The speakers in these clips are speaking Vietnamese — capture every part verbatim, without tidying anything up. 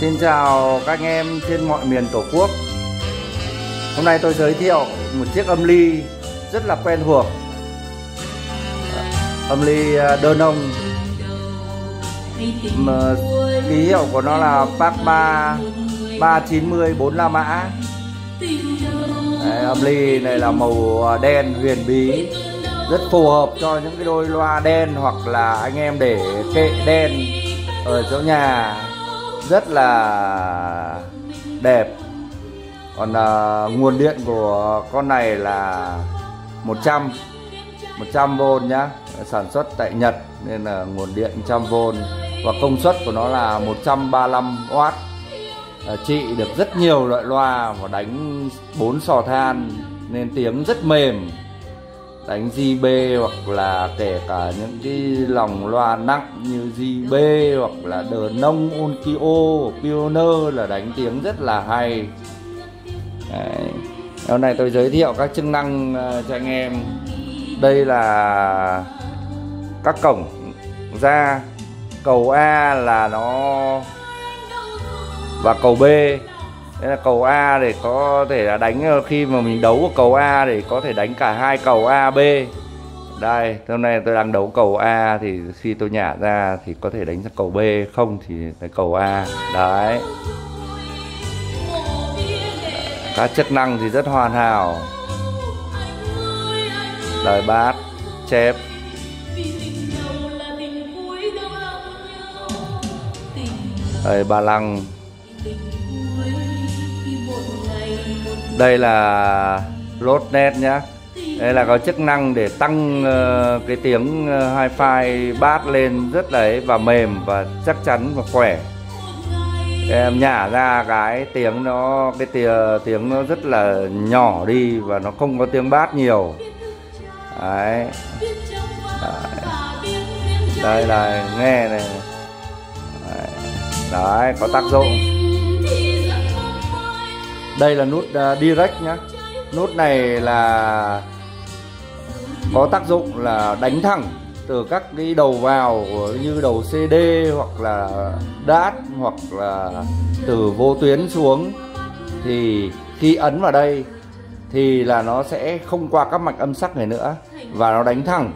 Xin chào các anh em trên mọi miền Tổ quốc. Hôm nay tôi giới thiệu một chiếc âm ly rất là quen thuộc. Âm ly đơn ông, ký hiệu của nó là Pacma ba chín mươi bốn la mã. Đấy, âm ly này là màu đen huyền bí, rất phù hợp cho những cái đôi loa đen hoặc là anh em để kệ đen ở chỗ nhà, rất là đẹp. Còn uh, nguồn điện của con này là một trăm vôn nhá, sản xuất tại Nhật nên là nguồn điện một trăm vôn và công suất của nó là một trăm ba mươi lăm oát. uh, Trị được rất nhiều loại loa và đánh bốn sò than nên tiếng rất mềm, đánh gi bê hoặc là kể cả những cái lòng loa nặng như gi bê hoặc là đờ nông, Onkyo, Pioneer là đánh tiếng rất là hay. Đấy. Hôm nay tôi giới thiệu các chức năng cho anh em. Đây là các cổng ra, cầu A là nó và cầu B. Đây là cầu A để có thể là đánh khi mà mình đấu ở cầu A để có thể đánh cả hai cầu A, B. Đây, hôm nay tôi đang đấu cầu A thì khi tôi nhả ra thì có thể đánh sang cầu B, không thì cái cầu A. Đấy. Các chức năng thì rất hoàn hảo. Đời bát, chép. Đây ba lăng. Đây là lốt net nhá. Đây là có chức năng để tăng uh, cái tiếng uh, hi-fi bass lên rất là và mềm và chắc chắn và khỏe. Em nhả ra cái tiếng nó cái tia, tiếng nó rất là nhỏ đi và nó không có tiếng bass nhiều. Đấy. Đấy. Đây là nghe này. Đấy. Đấy, có tác dụng. Đây là nút uh, direct nhá. Nút này là có tác dụng là đánh thẳng từ các cái đầu vào như đầu xê đê hoặc là đát hoặc là từ vô tuyến xuống, thì khi ấn vào đây thì là nó sẽ không qua các mạch âm sắc này nữa và nó đánh thẳng,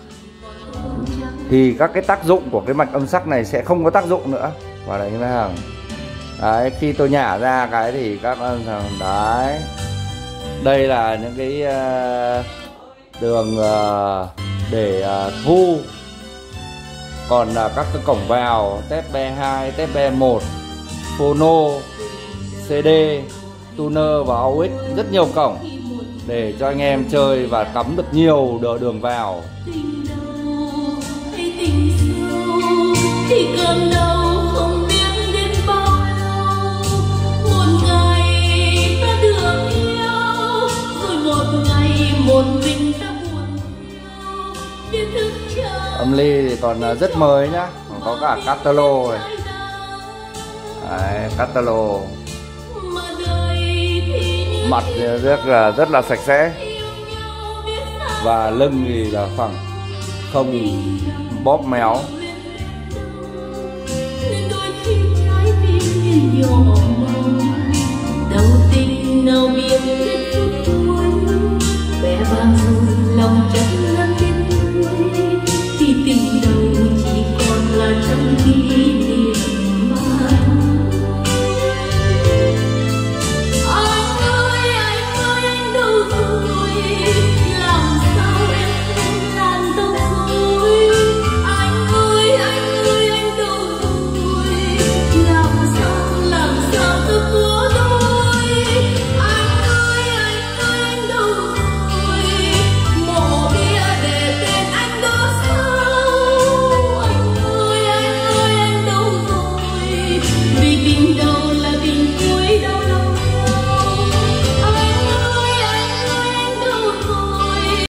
thì các cái tác dụng của cái mạch âm sắc này sẽ không có tác dụng nữa và đánh thẳng. Đấy, khi tôi nhả ra cái thì các âm thằng đấy. Đây là những cái uh, đường uh, để uh, thu. Còn uh, các cái cổng vào tép B hai, tép B một, phono, xê đê, tuner và aux, rất nhiều cổng để cho anh em chơi và cắm được nhiều đỡ đường vào. Âm ly thì còn rất mới nhá, còn có cả catalog này. Đấy, catalog. Mặt rất là rất là sạch sẽ và lưng thì là phẳng, không bóp méo. Đầu tình nào biết hết cuối, vẻ vang rồi lòng chất